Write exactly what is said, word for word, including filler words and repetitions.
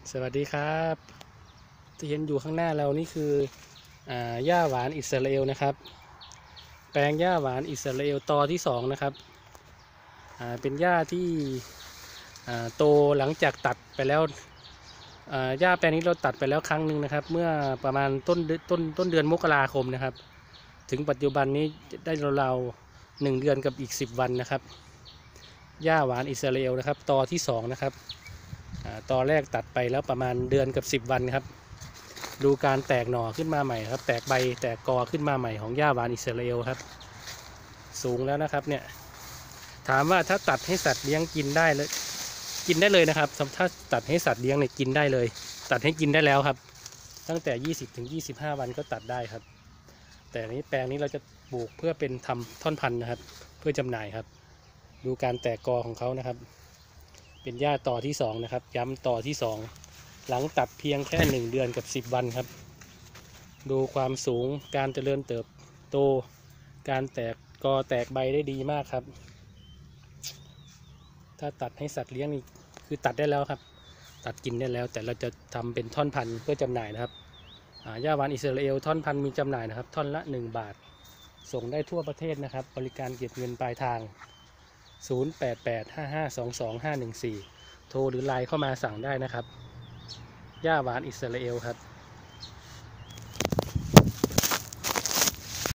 สวัสดีครับที่เห็นอยู่ข้างหน้าเรานี่คืออ่าหญ้าหวานอิสราเอลนะครับแปลงหญ้าหวานอิสราเอลตอที่สองนะครับอ่าเป็นหญ้าที่อ่าโตหลังจากตัดไปแล้วอ่าหญ้าแปลงนี้เราตัดไปแล้วครั้งหนึ่งนะครับเมื่อประมาณต้นต้นต้นเดือนมกราคมนะครับถึงปัจจุบันนี้ได้เราๆหนึ่งเดือนกับอีกสิบวันนะครับหญ้าหวานอิสราเอลนะครับตอที่สองนะครับตอนแรกตัดไปแล้วประมาณเดือนกับสิบวันครับดูการแตกหน่อขึ้นมาใหม่ครับแตกใบแตกกอขึ้นมาใหม่ของหญ้าหวานอิสราเอลครับสูงแล้วนะครับเนี่ยถามว่าถ้าตัดให้สัตว์เลี้ยงกินได้เลยกินได้เลยนะครับถ้าตัดให้สัตว์เลี้ยงเนี่ยกินได้เลยตัดให้กินได้แล้วครับตั้งแต่ยี่สิบถึงยี่สิบห้าวันก็ตัดได้ครับแต่นี้แปลงนี้เราจะปลูกเพื่อเป็นทำท่อนพันธุ์นะครับเพื่อจำหน่ายครับดูการแตกกอของเขานะครับเป็นหญ้าต่อที่สองนะครับย้ำต่อที่สองหลังตัดเพียงแค่หนึ่งเดือนกับสิบวันครับดูความสูงการเจริญเติบโตการแตกกอแตกใบได้ดีมากครับถ้าตัดให้สัตว์เลี้ยงนี่คือตัดได้แล้วครับตัดกินได้แล้วแต่เราจะทำเป็นท่อนพันธุ์เพื่อจำหน่ายนะครับหญ้าหวานอิสราเอลท่อนพันธุ์มีจำหน่ายนะครับท่อนละหนึ่งบาทส่งได้ทั่วประเทศนะครับบริการเก็บเงินปลายทางศูนย์ แปด แปด ห้า ห้า สอง สอง ห้า หนึ่ง สี่โทรหรือไลน์เข้ามาสั่งได้นะครับหญ้าหวานอิสราเอลครับ